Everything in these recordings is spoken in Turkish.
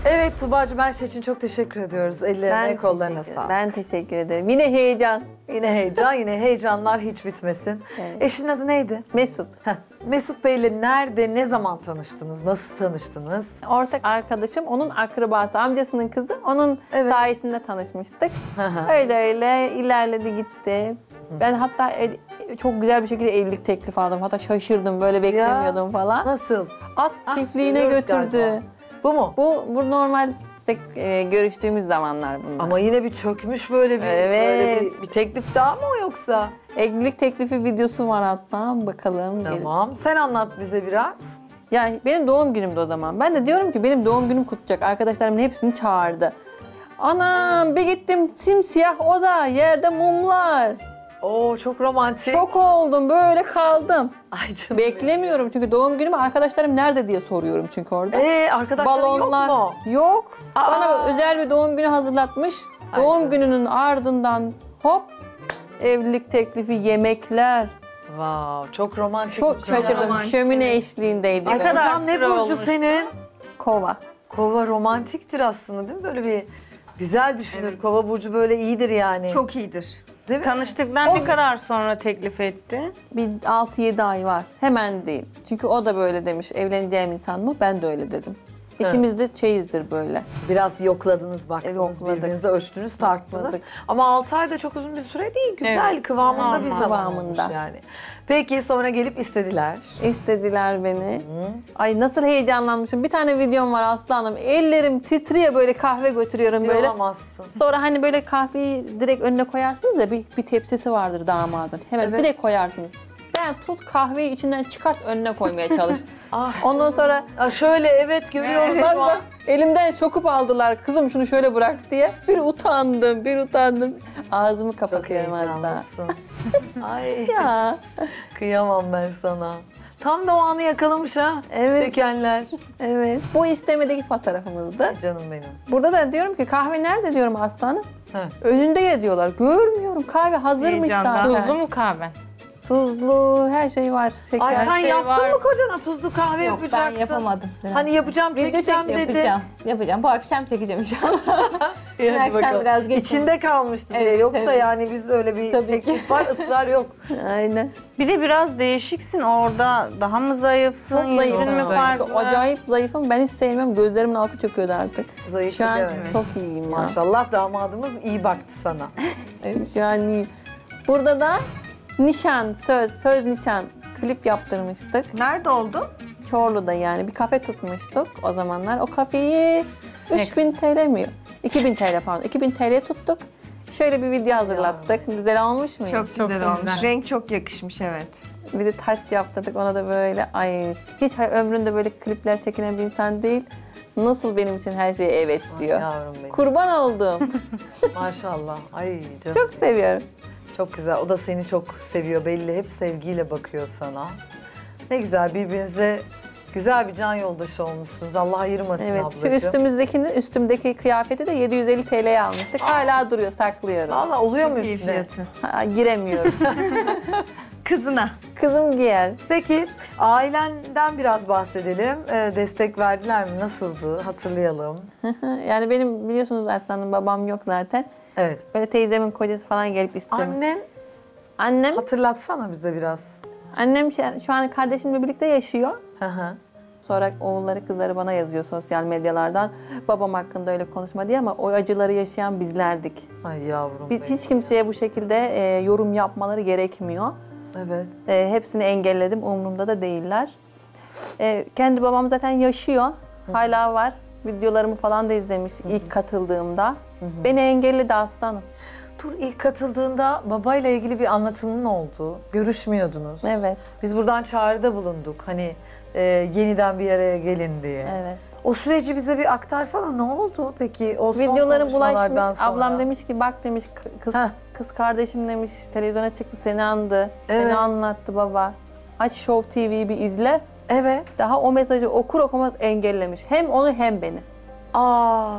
Evet Tuğba'cığım, her şey için çok teşekkür ediyoruz. Ellerine, kollarına sağlık. Ben teşekkür ederim. Yine heyecan. Yine heyecan, yine heyecanlar hiç bitmesin. Evet. Eşinin adı neydi? Mesut. Mesut Bey'le nerede, ne zaman tanıştınız? Nasıl tanıştınız? Ortak arkadaşım, onun akrabası, amcasının kızı. Onun sayesinde tanışmıştık. Öyle öyle ilerledi gitti. Ben hatta çok güzel bir şekilde evlilik teklifi aldım. Hatta şaşırdım, böyle beklemiyordum falan. Nasıl? At çiftliğine görüyoruz götürdü. galiba. Bu mu? Bu normal işte, görüştüğümüz zamanlar bunlar. Ama yine bir çökmüş böyle bir, Evet. böyle bir teklif daha mı o yoksa? Evlilik teklifi videosu var hatta, bakalım. Tamam. Sen anlat bize biraz. Yani benim doğum günümdü o zaman. Ben de diyorum ki benim doğum günüm kutlayacak. Arkadaşlarımın hepsini çağırdı. Anam bir gittim, simsiyah oda, yerde mumlar. Oo, çok romantik. Şok oldum, böyle kaldım. Ay canım. Beklemiyorum çünkü doğum günümü arkadaşlarım nerede diye soruyorum çünkü orada. Arkadaşların Balonlar yok mu? yok. Aa. Bana özel bir doğum günü hazırlatmış. Ay Doğum canım. gününün ardından hop evlilik teklifi, yemekler. Wow, çok romantik. Çok şaşırdım. romantik. Şömine eşliğindeydik. Ay kadar kocam ne sıra burcu olmuş. senin? Kova. Kova romantiktir aslında değil mi? Böyle bir güzel düşünür. Kova burcu böyle iyidir yani. Çok iyidir. Değil mi? Tanıştıktan ne kadar sonra teklif etti? Bir 6-7 ay var. Hemen değil. Çünkü o da böyle demiş. Evleneceğim insan mı? Ben de öyle dedim. İkimiz de şeyizdir böyle. Biraz yokladınız, baktınız, yokladık. birbirinize ölçtünüz, tarttınız. Yokladık. Ama 6 ay da çok uzun bir süre değil. Güzel, Evet. kıvamında bir zaman Kıvamında. olmuş yani. Peki sonra gelip istediler. İstediler beni. Ay nasıl heyecanlanmışım. Bir tane videom var Aslanım. Ellerim titriyor, böyle kahve götürüyorum böyle. Diyemezsin. Sonra hani böyle kahveyi direkt önüne koyarsınız ya, bir tepsisi vardır damadın. Hemen Evet. direkt koyarsınız. Ben tut kahveyi içinden çıkart, önüne koymaya çalış. Ah. Ondan sonra Şöyle evet görüyoruz bak şu an. bak elimden sokup aldılar. Kızım şunu şöyle bırak diye. Bir utandım. Ağzımı Çok kapatıyorum hatta. heyecanlısın. Ay Ya kıyamam ben sana. Tam da o anı yakalamış ha. Evet. Çekenler. evet. Bu istemedeki fotoğrafımızdı. Canım benim. Burada da diyorum ki kahve nerede diyorum Aslanım. Heh. Önünde ya diyorlar. Görmüyorum, kahve hazırmış Heyecandan. zaten. Tuzlu mu kahven? Tuzlu, her şey var. Şeker. Ay sen şey yaptın var. mı kocana tuzlu kahve Yok yapacaktın? ben yapamadım. Hani yapacağım, Video çekeceğim çektim, dedi. Yapacağım. Bu akşam çekeceğim inşallah. İyi, hadi akşam bakalım. biraz geç İçinde kalmıştı diye. Evet, Yoksa evet. yani bizde öyle bir Tabii teklif var, ısrar yok. Aynen. Bir de biraz değişiksin orada. Daha mı zayıfsın? Çok zayıfım. Yüzün mü Çok farklı? Acayip zayıfım. Ben hiç sevmiyorum. Gözlerimin altı çöküyordu artık. Zayıf Şu an evet. çok iyiyim ya. Maşallah damadımız iyi baktı sana. Şu an iyiyim. Burada da nişan, söz nişan klip yaptırmıştık. Nerede oldu? Çorlu'da yani bir kafe tutmuştuk o zamanlar. O kafeyi 3000 TL mi? 2000 TL pardon. 2000 TL tuttuk. Şöyle bir video hazırlattık. Güzel olmuş mu? Çok güzel güzel. olmuş. Renk çok yakışmış evet. Bir de taç yaptırdık. Ona da böyle hiç ömründe böyle klipler çekinen bir insan değil. Nasıl benim için her şeye evet diyor. Yavrum benim. Kurban oldum. Maşallah. Ay canım. Çok seviyorum. Çok güzel. O da seni çok seviyor belli. Hep sevgiyle bakıyor sana. Ne güzel, birbirinize güzel bir can yoldaşı olmuşsunuz. Allah ayırmasın Evet. ablacığım. Şu üstümdeki kıyafeti de 750 TL'ye almıştık. Hala duruyor, saklıyorum. Valla oluyor mu İyi üstüne? fiyatı. Giremiyorum. Kızına. Kızım giyer. Peki ailenden biraz bahsedelim. Destek verdiler mi? Nasıldı? Hatırlayalım. Yani benim biliyorsunuz Aslanım babam yok zaten. Evet. Böyle teyzemin kocası falan gelip istemiş. Annen Annem hatırlatsana bize biraz. Annem şu an kardeşimle birlikte yaşıyor. Hı hı. Sonra oğulları kızları bana yazıyor sosyal medyalardan. Babam hakkında öyle konuşma diye ama o acıları yaşayan bizlerdik. Ay yavrum Biz benim. hiç kimseye bu şekilde yorum yapmaları gerekmiyor. Evet. Hepsini engelledim. Umurumda da değiller. Kendi babam zaten yaşıyor. Hala var. Videolarımı falan da izlemiş ilk katıldığımda. Beni engelledi Aslanım. Dur, ilk katıldığında babayla ilgili bir anlatımın oldu. Görüşmüyordunuz. Evet. Biz buradan çağrıda bulunduk. Hani yeniden bir araya gelin diye. Evet. O süreci bize bir aktarsana. Ne oldu peki o son Videoları konuşmalardan bulaşmış. sonra? Ablam demiş ki bak demiş Heh. kız kardeşim demiş televizyona çıktı seni andı. Evet. Seni anlattı baba. Aç Show TV'yi bir izle. Evet. Daha o mesajı okur okumaz engellemiş. Hem onu hem beni. Aa.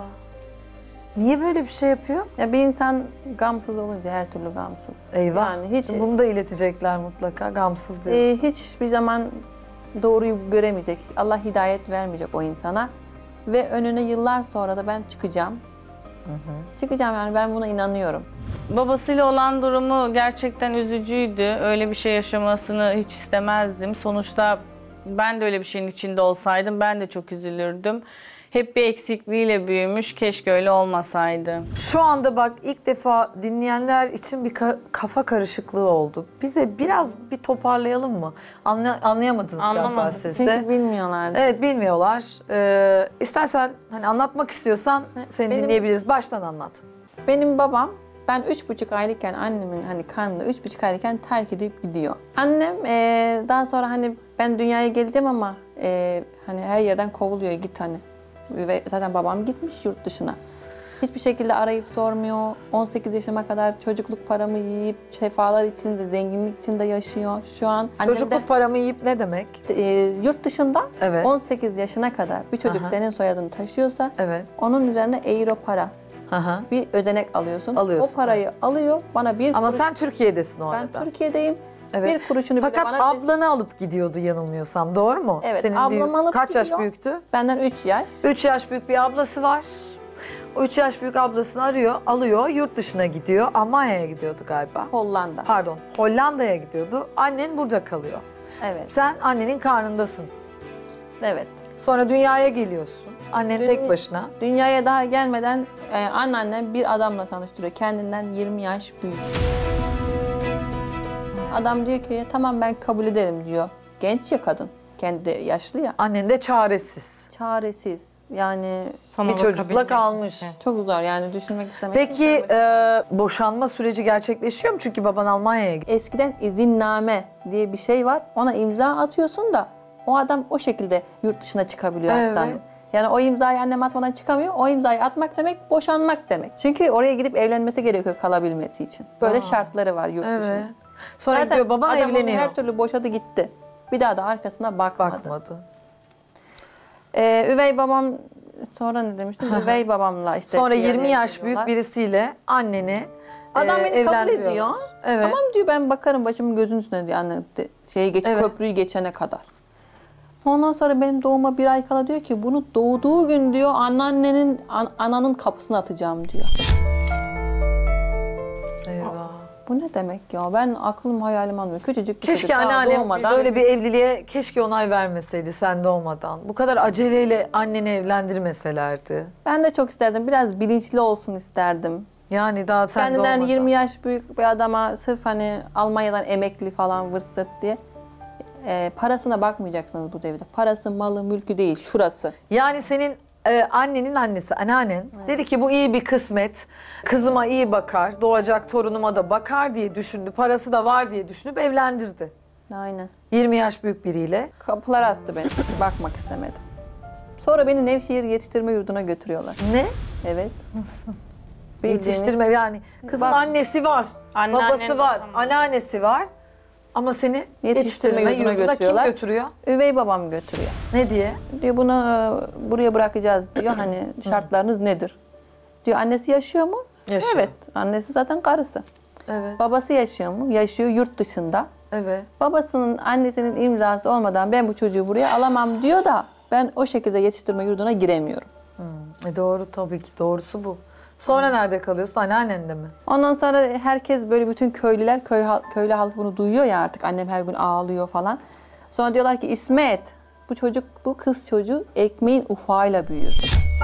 Niye böyle bir şey yapıyor? Ya bir insan gamsız olunca her türlü gamsız. Eyvah. Yani hiç Bunu da iletecekler mutlaka. Gamsız diyorsun. hiçbir zaman doğruyu göremeyecek. Allah hidayet vermeyecek o insana. ve önüne yıllar sonra da ben çıkacağım. Çıkacağım yani ben buna inanıyorum. Babasıyla olan durumu gerçekten üzücüydü. Öyle bir şey yaşamasını hiç istemezdim. Sonuçta ben de öyle bir şeyin içinde olsaydım ben de çok üzülürdüm. Hep bir eksikliğiyle büyümüş. Keşke öyle olmasaydı. Şu anda bak ilk defa dinleyenler için bir kafa karışıklığı oldu. Bize biraz bir toparlayalım mı? Anlayamadınız galiba Anlamadım. siz de. Çünkü bilmiyorlardı. Evet bilmiyorlar. İstersen hani anlatmak istiyorsan seni Benim- dinleyebiliriz. Baştan anlat. Benim babam ben 3,5 aylıkken annemin hani karnında 3,5 aylıkken terk edip gidiyor. Annem daha sonra hani ben dünyaya geleceğim ama hani her yerden kovuluyor git hani. Ve zaten babam gitmiş yurt dışına. Hiçbir şekilde arayıp sormuyor. 18 yaşıma kadar çocukluk paramı yiyip şefalar içinde, zenginlik içinde yaşıyor. Şu an annem de Çocukluk paramı yiyip ne demek? yurt dışında Evet. 18 yaşına kadar bir çocuk Aha. senin soyadını taşıyorsa Evet. onun üzerine euro para Aha. bir ödenek alıyorsun. Alıyorsun, O parayı alıyor bana bir Ama kuruş. sen Türkiye'desin o Ben arada. Türkiye'deyim. Evet. Bir kuruşunu bile Fakat bana ablanı alıp gidiyordu yanılmıyorsam. Doğru mu? Evet, Senin ablamı alıp kaç yaş gidiyor. büyüktü? Benden 3 yaş. 3 yaş büyük bir ablası var. O 3 yaş büyük ablasını alıyor, yurt dışına gidiyor. Almanya'ya gidiyordu galiba. Hollanda. Pardon, Hollanda'ya gidiyordu. Annen burada kalıyor. Evet. Sen annenin karnındasın. Evet. Sonra dünyaya geliyorsun. Annen tek başına. Dünyaya daha gelmeden anneannem bir adamla tanıştırıyor. Kendinden 20 yaş büyük. Adam diyor ki tamam ben kabul ederim diyor. Genç ya kadın. Kendi de yaşlı ya. Annen de çaresiz. Çaresiz. Yani Bir çocukla kalmış. çok zor yani düşünmek istemek. Peki boşanma süreci gerçekleşiyor mu? Çünkü baban Almanya'ya gitti. Eskiden izinname diye bir şey var. Ona imza atıyorsun da o adam o şekilde yurt dışına çıkabiliyor Evet. hastanın. Yani o imzayı annem atmadan çıkamıyor. O imzayı atmak demek boşanmak demek. Çünkü oraya gidip evlenmesi gerekiyor kalabilmesi için. Böyle şartları var yurt Evet. dışında. Sonra gidiyor baban adam onu evleniyor. her türlü boşadı gitti. Bir daha da arkasına bakmadı. Bakmadı. Üvey babam sonra ne demiştim? Üvey babamla işte. Sonra bir araya 20 yaş büyük geliyorlar. birisiyle anneni Adam beni kabul evlendiriyorlar. ediyor. Evet. Tamam diyor ben bakarım başımın gözünün üstüne diyor anne Evet. köprüyü geçene kadar. Ondan sonra benim doğuma bir ay kala diyor ki bunu doğduğu gün diyor ananın kapısına atacağım diyor. Eyvah. Bu ne demek ya? Ben aklım hayalim almıyor. Küçücük bir çocuk Keşke daha anneannem doğmadan. böyle bir evliliğe keşke onay vermeseydi sen doğmadan. Bu kadar aceleyle anneni evlendirmeselerdi. Ben de çok isterdim. Biraz bilinçli olsun isterdim. Yani daha sen Kendinden doğmadan. 20 yaş büyük bir adama sırf hani Almanya'dan emekli falan vırt zırt diye parasına bakmayacaksınız bu devirde. Parası, malı, mülkü değil. Şurası. Yani senin annenin annesi, anneannen dedi ki bu iyi bir kısmet. Kızıma iyi bakar, doğacak torunuma da bakar diye düşündü. Parası da var diye düşünüp evlendirdi. Aynen. 20 yaş büyük biriyle. Kapılara attı beni. Bakmak istemedim. Sonra beni Nevşehir Yetiştirme Yurdu'na götürüyorlar. Ne? Evet. Yetiştirme yani. Kızın Bak- annesi var, Anneannen babası de var, tamam. anneannesi var. Ama seni Yetiştirme yetiştirme yurduna yurduna kim götürüyorlar. götürüyor? Üvey babam götürüyor. Ne diye? Diyor bunu buraya bırakacağız diyor. Hani şartlarınız nedir? Diyor annesi yaşıyor mu? Yaşıyor. Evet. Annesi zaten karısı. Evet, Babası yaşıyor mu? Yaşıyor yurt dışında. evet. Babasının, annesinin imzası olmadan ben bu çocuğu buraya alamam diyor da ben o şekilde yetiştirme yurduna giremiyorum. Doğru tabii ki doğrusu bu. Sonra nerede kalıyorsun? Anneannende mi? Ondan sonra herkes böyle bütün köylüler, köylü halk bunu duyuyor ya artık. Annem her gün ağlıyor falan. Sonra diyorlar ki İsmet bu kız çocuğu ekmeğin ufağıyla büyür.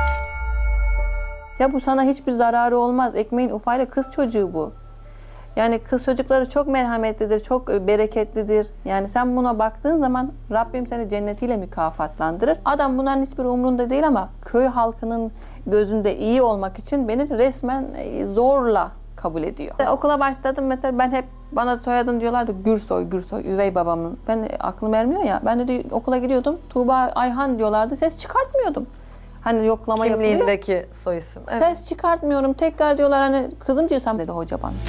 Ya bu sana hiçbir zararı olmaz. Ekmeğin ufağıyla kız çocuğu bu. Yani kız çocukları çok merhametlidir, çok bereketlidir. Yani sen buna baktığın zaman Rabbim seni cennetiyle mükafatlandırır. Adam bunların hiçbir umrunda değil ama köy halkının gözünde iyi olmak için beni resmen zorla kabul ediyor. Okula başladım mesela ben hep bana soyadın diyorlardı Gürsoy, üvey babamın. Ben aklım ermiyor ya. Ben de okula gidiyordum. Tuğba Ayhan diyorlardı. Ses çıkartmıyordum. Hani yoklama yapılıyor. Kimliğindeki soy isim. Evet. Ses çıkartmıyorum. Tekrar diyorlar hani kızım diyorsam dedi hoca bana.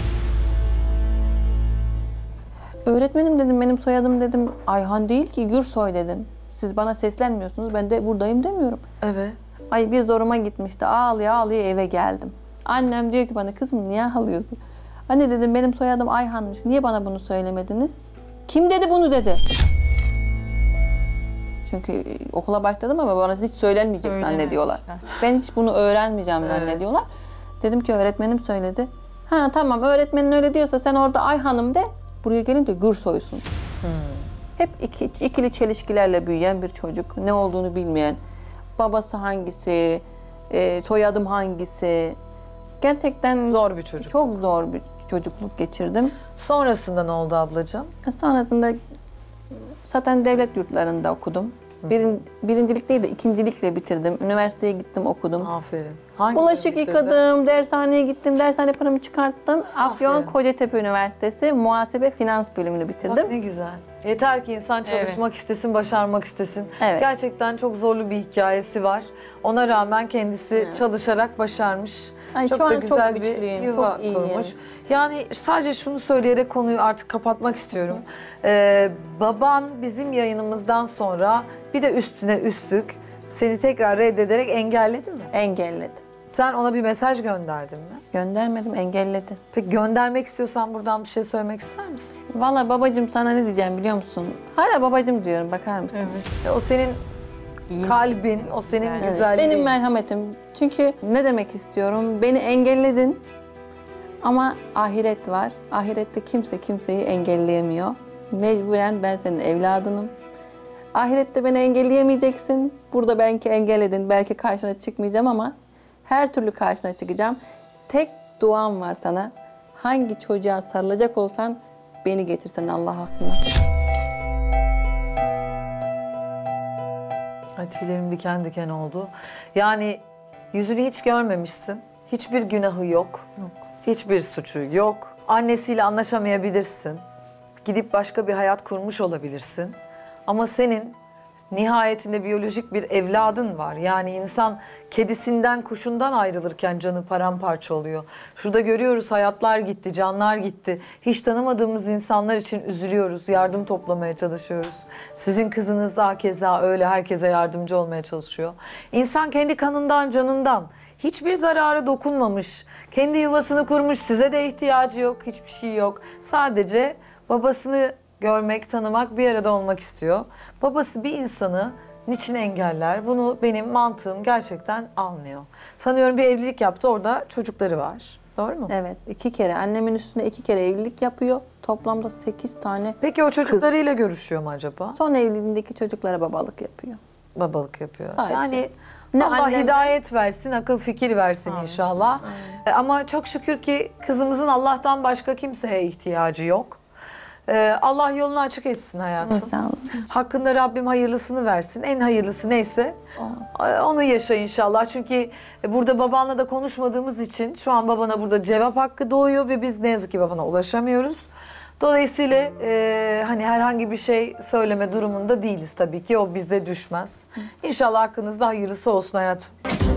Öğretmenim dedim benim soyadım dedim Ayhan değil ki Gürsoy dedim. Siz bana seslenmiyorsunuz ben de buradayım demiyorum. Evet. Ay bir zoruma gitmişti ağlaya ağlaya eve geldim. Annem diyor ki bana kızım niye ağlıyorsun? Anne dedim benim soyadım Ayhan'mış niye bana bunu söylemediniz? Kim dedi bunu dedi. Çünkü okula başladım ama bana hiç söylenmeyecek zannediyorlar. Ben hiç bunu öğrenmeyeceğim zannediyorlar. Dedim ki öğretmenim söyledi. Ha tamam, öğretmenin öyle diyorsa sen orada Ay Hanım de, buraya gelince Gürsoy'sun. Hep ikili çelişkilerle büyüyen bir çocuk. Ne olduğunu bilmeyen. Babası hangisi, soyadım hangisi. Gerçekten Zor bir çocuk. çok zor bir çocukluk geçirdim. Sonrasında ne oldu ablacığım? Sonrasında zaten devlet yurtlarında okudum. Birincilik değil de ikincilikle bitirdim. Üniversiteye gittim, okudum. Aferin. Hangi Bulaşık bölümü bitirdin? yıkadım, dershaneye gittim, dershane paramı çıkarttım. Afyon Aferin. Kocatepe Üniversitesi Muhasebe Finans bölümünü bitirdim. Bak ne güzel. Yeter ki insan çalışmak istesin, başarmak istesin. Evet. Gerçekten çok zorlu bir hikayesi var. Ona rağmen kendisi çalışarak başarmış. Ay, çok şu da an güzel çok bir güçlüyüm, yuva çok iyiyim. kurmuş. Yani sadece şunu söyleyerek konuyu artık kapatmak istiyorum. Baban bizim yayınımızdan sonra bir de üstüne üstlük seni tekrar reddederek engelledi mi? Engelledim. Sen ona bir mesaj gönderdin mi? Göndermedim, engelledi. Peki göndermek istiyorsan buradan bir şey söylemek ister misin? Vallahi babacığım sana ne diyeceğim biliyor musun? Hala babacığım diyorum, bakar mısın? O senin kalbin, o senin Evet, güzelliğin. benim merhametim. Çünkü ne demek istiyorum? Beni engelledin ama ahiret var. Ahirette kimse kimseyi engelleyemiyor. Mecburen ben senin evladınım. Ahirette beni engelleyemeyeceksin. Burada belki engelledin, belki karşına çıkmayacağım ama her türlü karşına çıkacağım. Tek duam var sana. Hangi çocuğa sarılacak olsan beni getirsen Allah hakkında. Ay, tüylerim diken diken oldu. Yani yüzünü hiç görmemişsin. Hiçbir günahı yok. Hiçbir suçu yok. Annesiyle anlaşamayabilirsin. Gidip başka bir hayat kurmuş olabilirsin. Ama senin nihayetinde biyolojik bir evladın var. Yani insan kedisinden, kuşundan ayrılırken canı paramparça oluyor. Şurada görüyoruz, hayatlar gitti, canlar gitti. Hiç tanımadığımız insanlar için üzülüyoruz, yardım toplamaya çalışıyoruz. Sizin kızınız hakeza öyle, herkese yardımcı olmaya çalışıyor. İnsan kendi kanından, canından hiçbir zararı dokunmamış, kendi yuvasını kurmuş, size de ihtiyacı yok, hiçbir şey yok. Sadece babasını görmek, tanımak, bir arada olmak istiyor. Babası bir insanı niçin engeller? Bunu benim mantığım gerçekten almıyor. Sanıyorum bir evlilik yaptı, orada çocukları var. Doğru mu? Evet, 2 kere. Annemin üstüne 2 kere evlilik yapıyor. Toplamda 8 tane. Peki o çocuklarıyla görüşüyor mu acaba? Son evliliğindeki çocuklara babalık yapıyor. Babalık yapıyor. Sadece. Yani Ne Allah annemden- hidayet versin, akıl fikir versin inşallah. Ama çok şükür ki kızımızın Allah'tan başka kimseye ihtiyacı yok. Allah yolunu açık etsin hayatım. İnşallah. Hakkında Rabbim hayırlısını versin. En hayırlısı neyse onu yaşa inşallah. Çünkü burada babanla da konuşmadığımız için şu an babana burada cevap hakkı doğuyor ve biz ne yazık ki babana ulaşamıyoruz. Dolayısıyla hani herhangi bir şey söyleme durumunda değiliz tabii ki. O bize düşmez. İnşallah hakkınızda hayırlısı olsun hayatım.